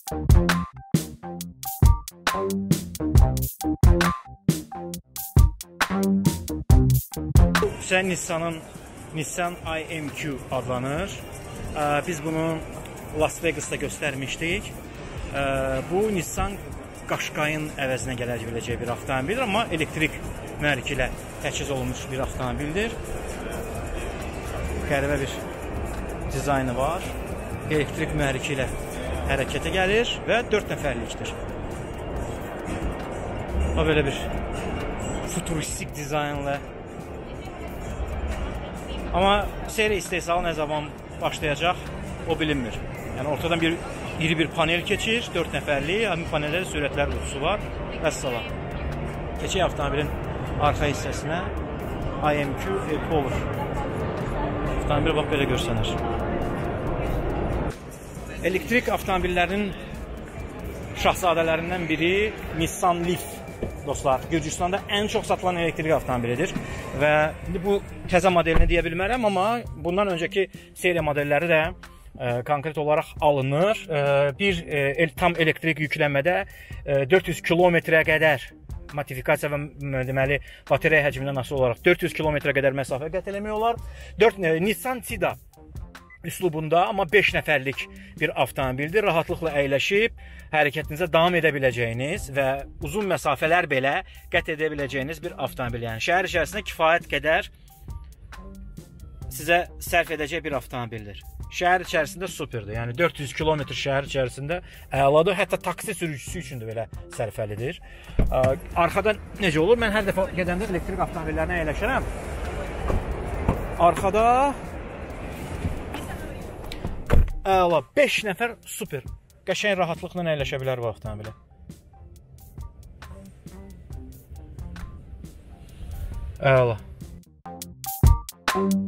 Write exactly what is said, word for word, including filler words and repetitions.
Bu isə Nissan'ın Nissan I M Q adlanır. Biz bunu Las Vegas'ta göstərmişdik. Bu Nissan Qashqai'nin əvəzinə gələ biləcək bir avtomobildir, amma elektrik mühərriki ilə təchiz olunmuş bir avtomobildir. Qəribə bir dizaynı var. Elektrik mühərriki ilə hərəkətə gəlir və dörd nəfərlikdir. O belə bir futuristik dizaynla. Amma seri istehsalı nə zaman başlayacaq o bilinmir. Yəni ortadan bir iri bir panel keçir, dörd nəfərlik, həmin paneldə sürətlər qutusu var. Vəssalam. Keçək avtomobilin arxa hissəsinə. I M Q e-Power. Avtomobil bax belə görsənir. Elektrik avtomobillərinin şahzadələrindən biri Nissan Leaf. Dostlar, Gürcüstanda ən çox satılan elektrik avtomobilidir və bu təzə modelini deyə bilmərəm, amma bundan öncəki seriya modelləri də e, konkret olaraq alınır. E, bir e, tam elektrik yüklənmədə e, dörd yüz kilometrə qədər modifikasiya və deməli batereya həcmindən asılı olaraq dörd yüz kilometrə qədər məsafə qət eləmək olar. dörd e, Nissan Sida üslubunda, amma beş nəfərlik bir avtomobildir. Rahatlıqla əyləşib hərəkətinizə davam edə biləcəyiniz və uzun məsafələr belə qət edə biləcəyiniz bir avtomobil. Yəni şəhər içərisində kifayət qədər sizə sərf edəcək bir avtomobildir. Şəhər içərisində superdir. Yəni dörd yüz kilometr şəhər içərisində əladır. Hətta taksi sürücüsü üçün də belə sərfəlidir. Arxadan necə olur? Mən hər dəfə gedəndə elektrik avtomobillərinə əyləşərəm. Arxada əla, beş nəfər super. Qəşəng rahatlıqla əyləşə bilər bu avtomobilə. Əla.